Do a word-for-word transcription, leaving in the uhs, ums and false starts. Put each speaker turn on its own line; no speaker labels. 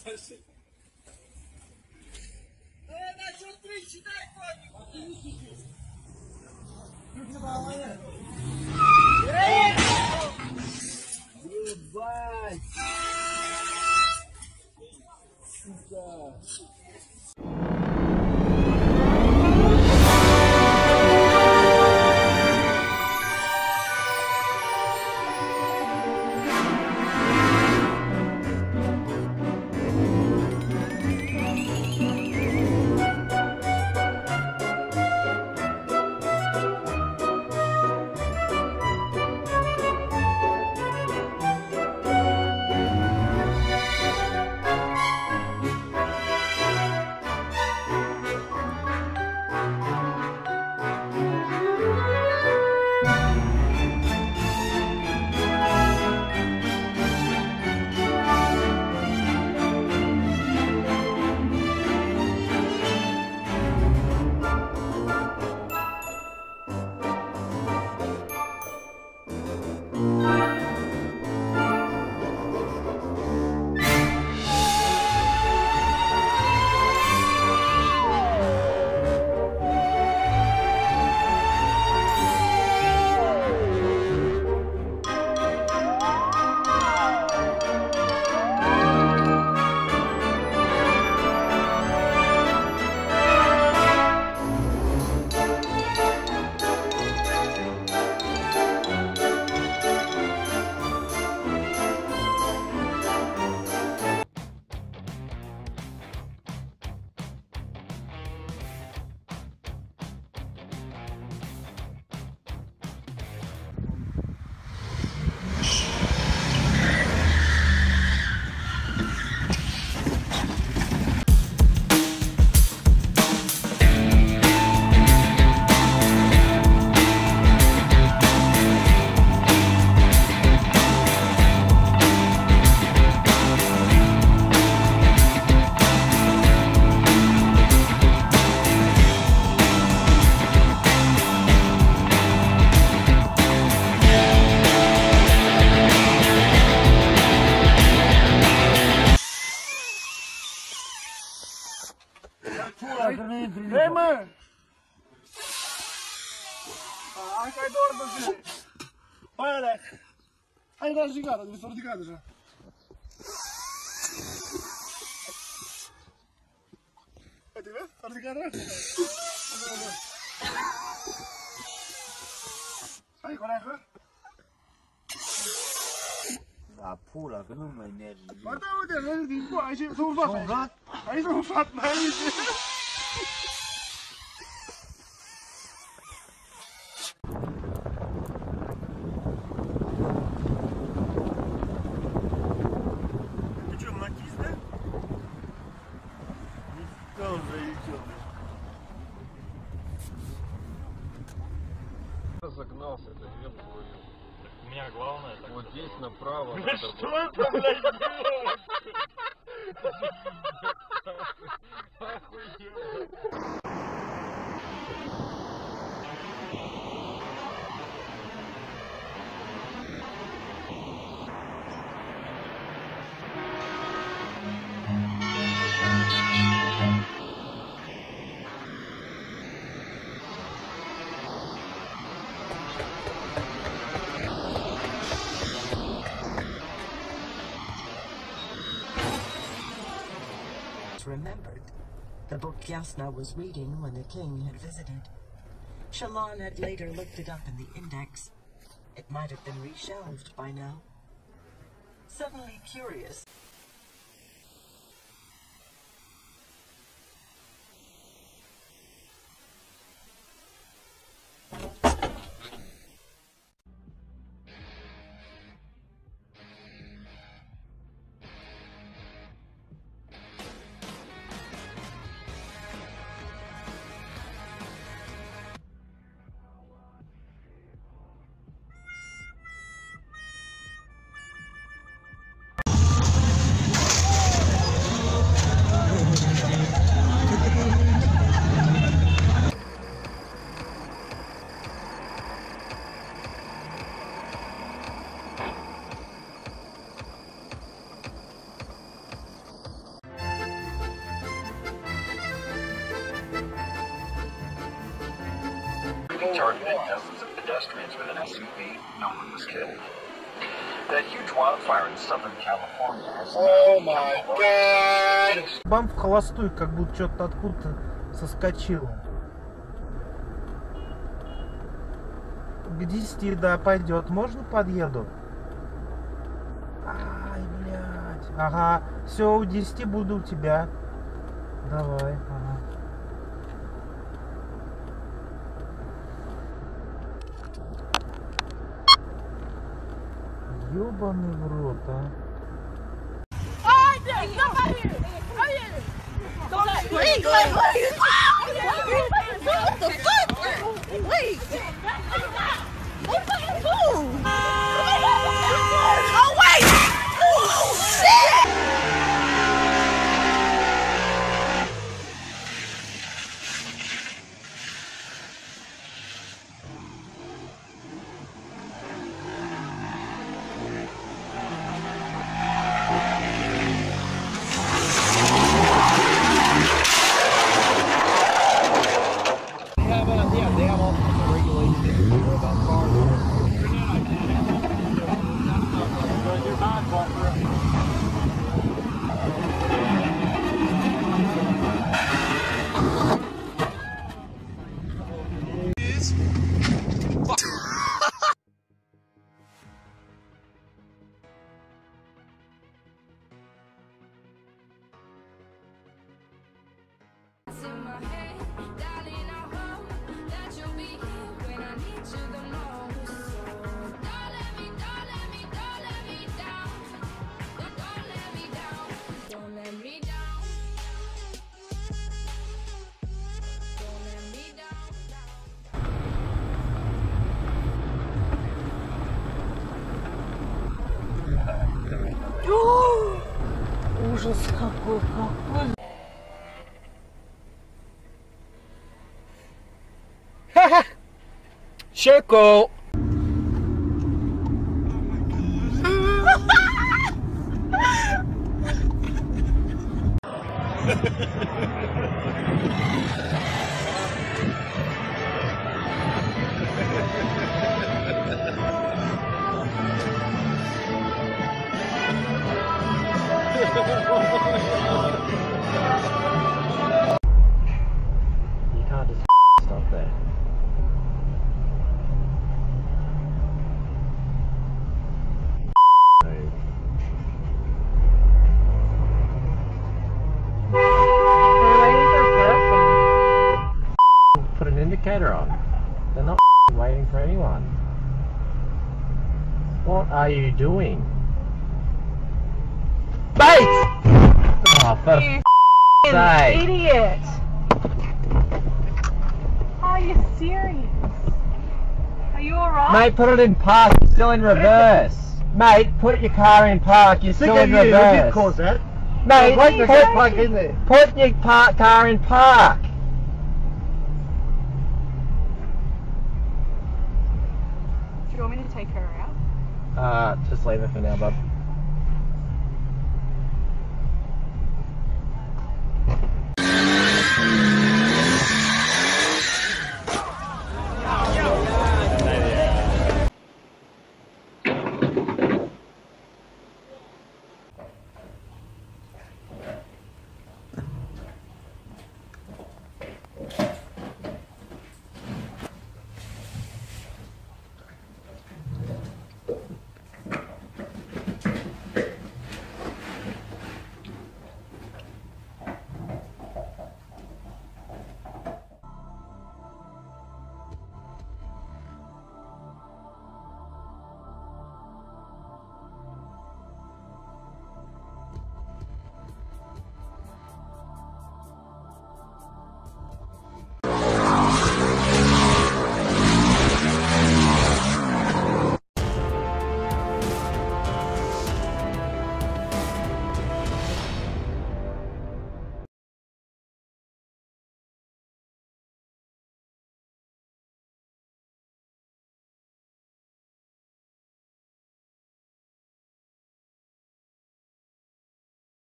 на счет три считай коник! Ебать! Сука! Vem, mano! Ai, cai dor, você! Olha, Alex! Ai, dá ligada, deve estar ligada já. Vai te ver? Está ligada? Ai, colega!
Ah, pura, că nu mai merge.
Bă, da, uite, vezi din cu, aici sunt fat aici. Aici sunt fat, aici. Ты что, матис, да? Никто уже идет.
Разогнался, это ёб твою.
У меня главное так.
Вот здесь направо.
Что это, блядь, было?
Remembered the book Yasna was reading when the king had visited. Shallan had later looked it up in the index. It might have been reshelved by now. Suddenly curious.
targeted dozens of pedestrians with an S U V. No one was killed. That huge wildfire in Southern California has
Oh my god!
Бам в холостую, как будто что-то откуда-то соскочило. К десяти, да, пойдет. Можно подъеду? Ай, блядь. Ага. Все, у десяти буду у тебя. Давай. Ага. Ёбаный в рот, а.
Wait, wait, wait! What the fuck? Wait! What fucking fool? Oh wait! Oh shit! Ужас какой, какой.
Ха-ха! Circle! You can't just stop there. Put an indicator on. They're not waiting for anyone. What are you doing? Bates! Oh, for
You
f***ing sake.
idiot! Are you serious? Are you alright?
Mate, put it in park. You're still in reverse. Mate, put your car in park. You're still in reverse.
did cause that.
Mate,
Wait,
put,
get plug in there.
put your park, car in park.
Do you want me to take her out?
Uh, just leave it for now, bub.